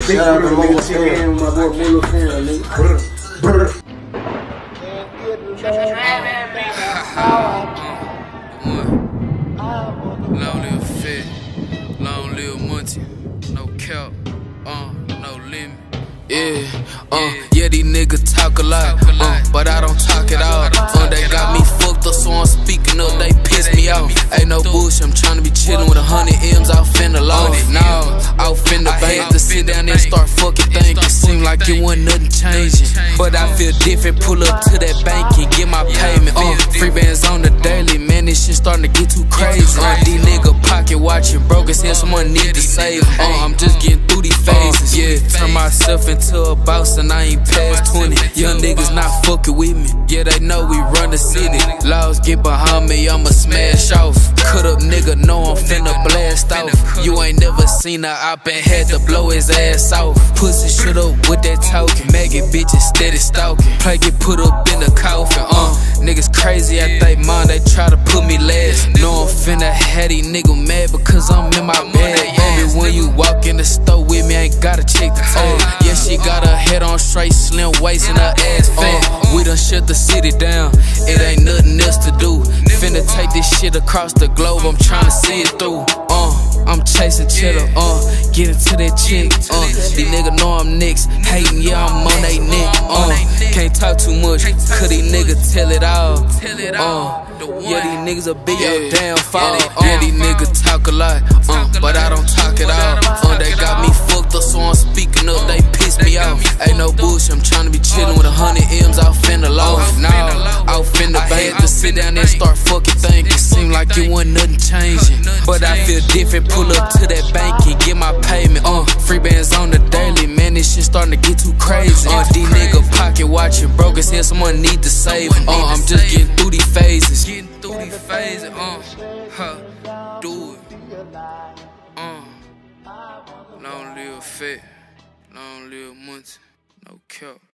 Shout out to MULAFILMZ, my boy MULAFILMZ, nigga. Long live Fit, long live Monty, no cap, no limit. Yeah, these niggas talk a lot, but I don't talk at all. They got me fucked up, so I'm speaking up, they piss me off. Ain't no bullshit, I'm tryna be chillin' with 100 M's out finna loft. No, out finna bank to sit down and start fucking thinking. Seem like it wasn't nothing changing, but I feel different. Pull up to that bank and get my payment. Free bands on the daily, man, this shit starting to get too crazy. These niggas pocket watching broke as hell, someone need to save. I'm just getting through these phases. Yeah, turn myself into a boss and I ain't past 20. Young niggas not fucking with me. Yeah, they know we run the city. Laws get behind me, I'ma smash off. Cut up nigga, know I'm finna blast off. You ain't never seen a op and had to blow his ass off. Pussy shit up with that talking. Maggot bitches steady stalking. Play get put up in the coffin. Niggas crazy at they mind, they try to put me last. Know I'm finna have these niggas mad because I'm in my bag. Baby, when you walk in the store with me, I ain't gotta check the tag. Yeah, she got her head on straight, slim waist and her ass fat. We done shut the city down, it ain't nothing else to do. Finna take this shit across the globe, I'm tryna see it through. I'm chasing cheddar, get into that chick. These niggas know I'm next, hating, yeah, I'm on they neck. Can't talk too much, cause these niggas tell it all. Yeah, these niggas will be your downfall. Yeah, these niggas talk a lot, but I don't talk at all. They got me fucked up, so I'm speaking up, they piss me off. Ain't no bullshit, I'm tryna be chillin' with 100 M's out finna loft. Out finna bank to sit down and start fucking thinking. Seem like it wasn't nothing changing, but I feel different. Pull up to that bank and get my payment. Free bands on the daily, man, this shit starting to get too crazy. These niggas pocket watching broke as hell, someone need to save. I'm just getting through these phases. Do it. Long live Fit, long live Monty, no cap.